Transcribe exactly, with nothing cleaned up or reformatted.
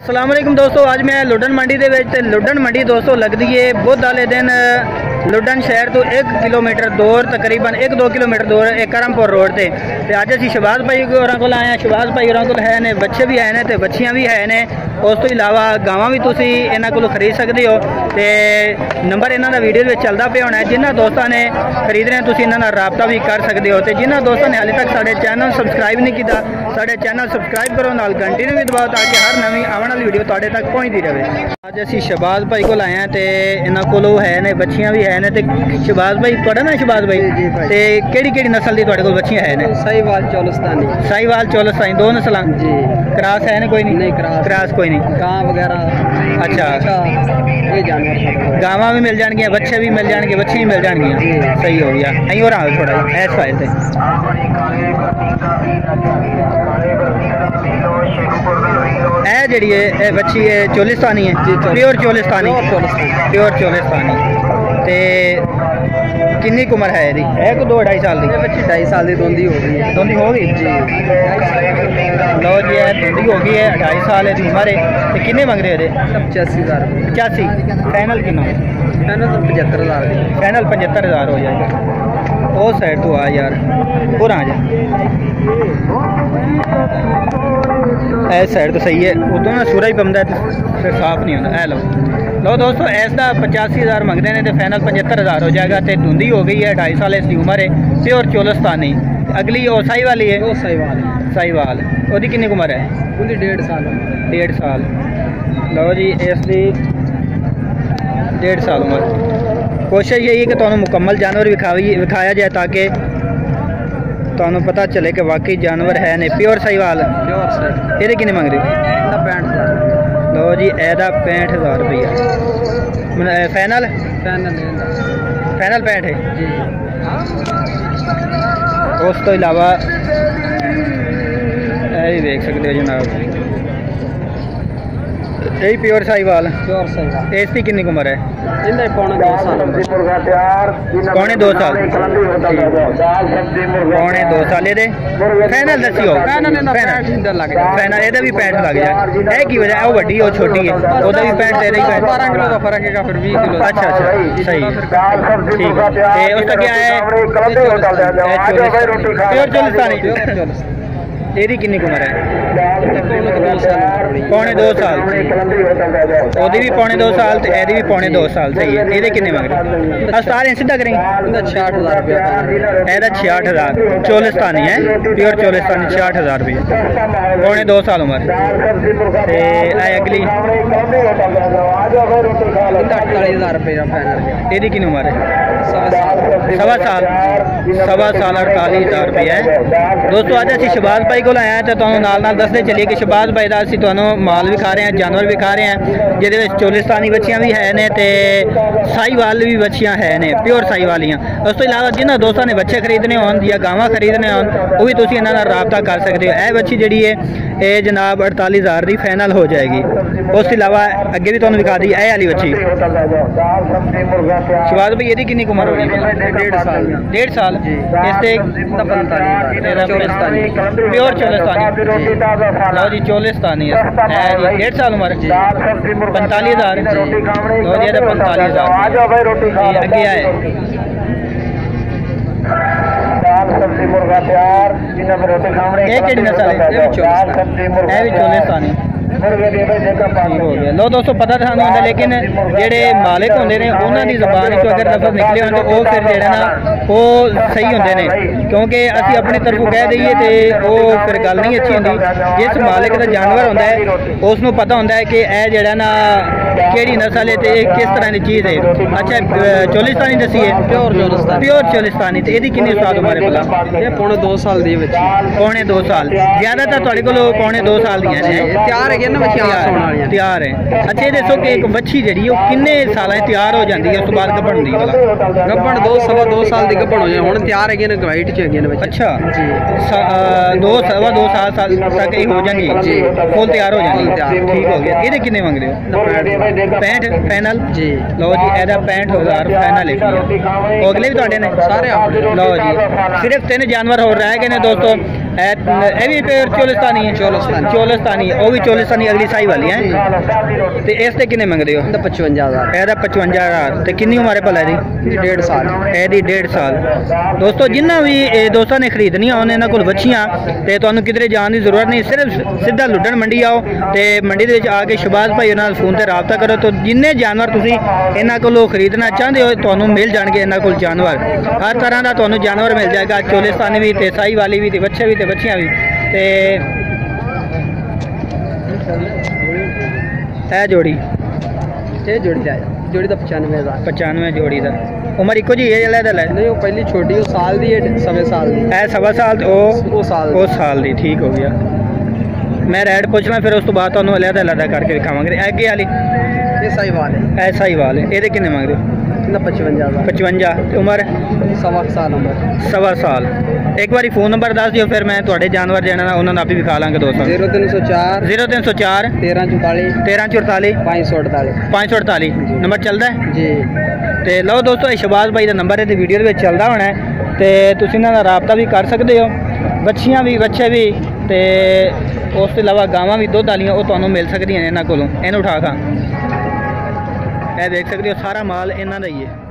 अस्सलाम वालेकुम दोस्तों, आज मैं लुडन मंडी दे विच ते लुडन मंडी दोस्तों लगदी है बुध वाले दिन लुडन शहर तो एक किलोमीटर दूर तकरीबन एक दो किलोमीटर दूर एक करमपुर रोड ते ते अज असीं शहबाज भाई होरां कोल आए हैं। शहबाज भाई होरां कोल है ने बच्चे भी है ने ते बच्चियां भी है ने, उस तो इलावा गावां भी तुसीं इन्हां कोलों खरीद सकदे हो ते नंबर इन्हां दा वीडियो विच चलदा पिया होना है। जिन्हां दोस्तां ने खरीदने तुसीं इन्हां नाल राबता भी कर सकदे हो ते जिन्हां दोस्तां ने हाले तक साडे चैनल सबसक्राइब नहीं कीता साडे चैनल सबसक्राइब करो, नाल घंटी नूं भी दबाओ ताकि हर नवीं आउण वाली वीडियो तुहाडे तक पहुंचदी रहे। अज असीं शहबाज भाई कोल आए हैं ते इन्हां कोलों है ने बच्चियां भी है ने ते शहबाज भाई तुहाडा नाम शहबाज भाई ते केड़ी केड़ी नस्ल दी तुहाडे कोल बच्चियां है ने? साहिवाल चोलस्तानी। साहिवाल चोलस्तानी दो नस्लां जी। क्रॉस है ने? कोई नहीं नहीं क्रॉस क्रॉस कोई नहीं। गां वगैरह अच्छा ये जानवर गावां भी मिल जाएंगे, बच्चे भी मिल जाएंगे, बच्ची भी मिल जाएंगी। सही हो गया। अं और आओ थोड़ा इस साइड से ए जी है बच्ची है चोलिस्तानी है, प्योर चोलिस्तानी प्योर चोलिस्तानी ते कितनी उम्र है यदी? एक दो ढाई साल की बच्ची ढाई साल की दोंदी हो गई है। दोंदी हो गई जी। लो जी है दोंदी हो गई है, ढाई साल है उम्र है तो किन्ने मंग रहे हो? पचासी हज़ार पचासी फाइनल कितना? फाइनल तो पचहत्तर हज़ार फाइनल पचहत्तर हज़ार हो जाएगा। वो साइड तो आ यार और आ जा इस साइड तो सही है, उधर ना सूरज पमदा फिर साफ नहीं होता। लो लो दोस्तों ऐसा पचासी हज़ार मंगते हैं तो फाइनल पचहत्तर हज़ार हो जाएगा। तो धुंधी हो गई है, ढाई साल इसकी उम्र है, प्योर चोलस्तानी। अगली वो साई वाली है, साईवाल साईवाल ओदी कितनी उम्र है? उनकी डेढ़ साल डेढ़ साल। लो जी इसकी डेढ़ साल उम्र। कोशिश यही है कि तुहानू मुकम्मल जानवर विखाई विखाया जाए ताकि तुहानू पता चले कि वाकई जानवर है ने। प्योर साईवाल प्योर ये किन्ने मंग रहे हो? पैंठ हज़ार। लो जी एदा पैंठ हज़ार रुपया फाइनल फाइनल फाइनल पैंठ है जी। उस तो इलावा ये देख सकते हो जनाब यही प्योर साईवाल प्योर साईवाल। इसकी कितनी उम्र है? इन्हें पौने दो साल पौने दो साल पौने दो साल ये फाइनल दसियो फाइनल ये भी पैंठ लग जाए। की वजह है वो वड्डी वो छोटी है वह भी पैंठ दे रही है। बारह किलो का फर्क है फिर बीस किलो। अच्छा अच्छा सही ठीक है। उसका क्या है? प्योर चोलिस्तानी। तेरी कितनी उम्र है? पौने दो साल ओदी भी पौने दो साल तो एदी भी पौने दो साल। सही है। ये कितने मंग अस्तार सीधा करेंगे? छियाठ हज़ार रुपया। एदा छियाठ हज़ार चोलिस्तानी है, प्योर चोलिस्तानी छियाठ हज़ार रुपये पौने दो साल उम्र। अगली अड़तालीस हज़ार रुपया फाइनल। ये कितनी उम्र है? सवा साल सवा साल अड़तालीस हज़ार रुपया है। दोस्तों अज असीं शहबाज भाई को आए हैं तो तुहानू नाल नाल दसदे चलिए कि शहबाज भाई का असीं तुहानू माल भी खा रहे हैं, जानवर भी खा रहे हैं, जिहदे विच चोलिस्तानी बच्चियां भी है ने ते साईवाल भी बच्चियां है ने, प्योर साईवालियां। उस तो इलावा जिन्हां दोस्तां ने बच्चे खरीदने होन या गावां खरीदने होन वो भी तुसीं इन्हां नाल राबता कर सकते हो। यह बच्ची जिहड़ी है ये जनाब अड़तालीस हज़ार की फाइनल हो जाएगी। उस तो इलावा अगे भी तुहानू दिखा दी यह वाली बच्ची शहबाज भाई ये कितनी उम्र होगी? डेढ़ साल डेढ़ साल इससे प्योर चोलिस्तानी। लो जी चोलिस्तानी है डेढ़ साल उम्र पैंतालीस हज़ार। लो जी पैंतालीस हज़ार अगे आए ये केड़ी नस्ल है? ये भी चोलिस्तानी हो गया। लो दोस्तों पता तो सानू होंदा लेकिन जेडे मालिक होंदे ने उन्हां दी ज़बान चो अगर लफ्ज़ निकले होंदे वो फिर जेड़ा ना वो सही होंदे ने, क्योंकि असीं अपनी तरफों कह दईए तो वो फिर गल नहीं अच्छी होंदी। जिस मालिक का जानवर होंदा है उसनूं पता होंदा है कि यह जेड़ा ना केड़ी नस्ल है तो किस तरह की चीज़ है। अच्छा चोलिस्तानी दसी है प्योर चोलिस्तानी प्योर चोलिस्तानी तो यदि कितनी साल उम्र है? भला ये पौने दो साल दी बच्ची। पौने दो साल ज़्यादातर तुहाडे कोल पौने दो साल दी है तैयार है ना बच्ची तैयार है। अच्छा ये दसो कि एक बच्ची जी किन्ने साल तैयार हो जाती है उस बाद गब्बन होंदी है? गब्बन दो सवा दो साल की गब्बन हो जाए हुण तैयार है वाइट च है। अच्छा जी दो सवा दो साल साल तक ही हो जाएंगी जी फुल तैयार हो जाएंगी। ठीक हो गया। ये किन्ने मंग रहे हो? पैंठ फाइनल जी। लो जी एदा पैंठ हज़ार फाइनल है। अगले भी तुहाडे ने सारे? लो जी सिर्फ तीन जानवर हो रह गए ने दोस्तों। ਇਹ ਵੀ ਪਿਓਰ ਚੋਲਿਸਤਾਨੀ ਹੈ ਚੋਲਿਸਤਾਨੀ। ਚੋਲਿਸਤਾਨੀ ਉਹ ਵੀ ਚੋਲਿਸਤਾਨੀ ਅਗਲੀ ਸਾਈ ਵਾਲੀ ਹੈ ਤੇ ਇਸ ਤੇ ਕਿੰਨੇ ਮੰਗਦੇ ਹੋ ਇਹਦਾ ਪਚਵੰਜਾ ਹਜ਼ਾਰ ਇਹਦਾ ਪਚਵੰਜਾ ਹਜ਼ਾਰ ਤੇ ਕਿੰਨੀ ਉਮਰ ਹੈ ਭਲਾ ਇਹਦੀ ਡੇਢ ਸਾਲ ਇਹਦੀ ਡੇਢ ਸਾਲ ਦੋਸਤੋ ਜਿੰਨਾ ਵੀ ਇਹ ਦੋਸਤਾਂ ਨੇ ਖਰੀਦਣੀਆਂ ਉਹਨੇ ਇਹਨਾਂ ਕੋਲ ਵੱਛੀਆਂ ਤੇ ਤੁਹਾਨੂੰ ਕਿਧਰੇ ਜਾਣ ਦੀ ਜ਼ਰੂਰਤ ਨਹੀਂ ਸਿਰਫ ਸਿੱਧਾ ਲੁੱਡਣ ਮੰਡੀ ਆਓ ਤੇ ਮੰਡੀ ਦੇ ਵਿੱਚ ਆ ਕੇ ਸ਼ਬਾਜ਼ ਭਾਈ ਉਹਨਾਂ ਨਾਲ ਫੋਨ ਤੇ ਰਾਬਤਾ ਕਰੋ ਤਾਂ ਜਿੰਨੇ ਜਾਨਵਰ ਤੁਸੀਂ ਇਹਨਾਂ ਕੋਲੋਂ ਖਰੀਦਣਾ ਚਾਹੁੰਦੇ ਹੋ ਤੁਹਾਨੂੰ ਮਿਲ ਜਾਣਗੇ ਇਹਨਾਂ ਕੋਲ ਜਾਨਵਰ ਹਰ ਤਰ੍ਹਾਂ ਦਾ ਤੁਹਾਨੂੰ ਜਾਨਵਰ ਮਿਲ ਜਾਏਗਾ ਚੋਲਿਸਤਾਨੀ ਵੀ ਤੇ ਸਾਈ ਵਾਲੀ ਵੀ ਤੇ ਬੱਚੇ ਵੀ ਤੇ ਬੱਚੀਆਂ ਵੀ ਤੇ ਇਹ ਜੋੜੀ ਇਹ ਜੋੜੀ ਦਾ ਜੋੜੀ ਦਾ ਪਚਾਨਵੇਂ ਹਜ਼ਾਰ ਪਚਾਨਵੇਂ ਜੋੜੀ ਦਾ ਉਮਰ ਇੱਕੋ ਜੀ ਹੈ ਜਿਹੜਾ ਲੈ ਨਹੀਂ ਉਹ ਪਹਿਲੀ ਛੋਟੀ ਉਹ ਸਾਲ ਦੀ ਹੈ ਸਵੇ ਸਾਲ ਦੀ ਇਹ ਸਵਾ ਸਾਲ ਉਹ ਉਹ ਸਾਲ ਉਹ ਸਾਲ ਦੀ ਠੀਕ ਹੋ ਗਿਆ ਮੈਂ ਰੈਡ ਪੁੱਛਣਾ ਫਿਰ ਉਸ ਤੋਂ ਬਾਅਦ ਤੁਹਾਨੂੰ ਅਲੱਗ ਅਲੱਗ ਕਰਕੇ ਦਿਖਾਵਾਂਗੇ ਅੱਗੇ ਵਾਲੀ ਇਹ ਸਾਈ ਵਾਲ ਹੈ ਐਸਾ ਹੀ ਵਾਲ ਹੈ ਇਹਦੇ ਕਿੰਨੇ ਮੰਗਦੇ ਹੋ ਇਹਦਾ ਪਚਵੰਜਾ ਹਜ਼ਾਰ ਪਚਵੰਜਾ ਤੇ ਉਮਰ ਸਵਾ ਕੁ ਸਾਲ ਉਮਰ ਸਵਾ ਸਾਲ ਇੱਕ ਵਾਰੀ ਫੋਨ ਨੰਬਰ ਦੱਸ ਦਿਓ ਫਿਰ ਮੈਂ ਤੁਹਾਡੇ ਜਾਨਵਰ ਜਿਹੜਾ ਉਹਨਾਂ ਨੂੰ ਆਪੇ ਵਿਖਾ ਲਾਂਗੇ ਦੋਸਤਾਂ ਜ਼ੀਰੋ ਤਿੰਨ ਸੌ ਚਾਰ ਜ਼ੀਰੋ ਤਿੰਨ ਸੌ ਚਾਰ ਤੇਰਾਂ ਚੁਤਾਲੀ ਤੇਰਾਂ ਚੁਤਾਲੀ ਪੰਜ ਸੌ ਅੜਤਾਲੀ ਪੰਜ ਸੌ ਅੜਤਾਲੀ ਨੰਬਰ ਚੱਲਦਾ ਹੈ ਜੀ ਤੇ ਲਓ ਦੋਸਤੋ ਇਹ ਸ਼ਬਾਜ਼ ਭਾਈ ਦਾ ਨੰਬਰ ਹੈ ਤੇ ਵੀਡੀਓ ਦੇ ਵਿੱਚ ਚੱਲਦਾ ਹੋਣਾ ਹੈ ਤੇ ਤੁਸੀਂ ਇਹਨਾਂ ਦਾ ਰਾਬਤਾ ਵੀ ਕਰ ਸਕਦੇ ਹੋ ਬੱਚੀਆਂ ਵੀ ਬੱਚੇ ਵੀ ਤੇ ਉਸ ਤੋਂ ਇਲਾਵਾ ਗਾਵਾਂ ਵੀ ਦੁੱਧ ਵਾਲੀਆਂ ਉਹ ਤੁਹਾਨੂੰ ਮਿਲ ਸਕਦੀਆਂ ਨੇ ਇਹਨਾਂ ਕੋਲੋਂ ਇਹਨੂੰ ਉਠਾ ਖਾਂ ਇਹ ਦੇਖ ਸਕਦੇ ਹੋ ਸਾਰਾ ਮਾਲ ਇਹਨਾਂ ਦਾ ਹੀ ਹੈ।